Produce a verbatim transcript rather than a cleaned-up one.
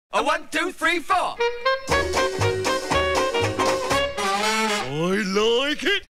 A one, two, three, four. I like it.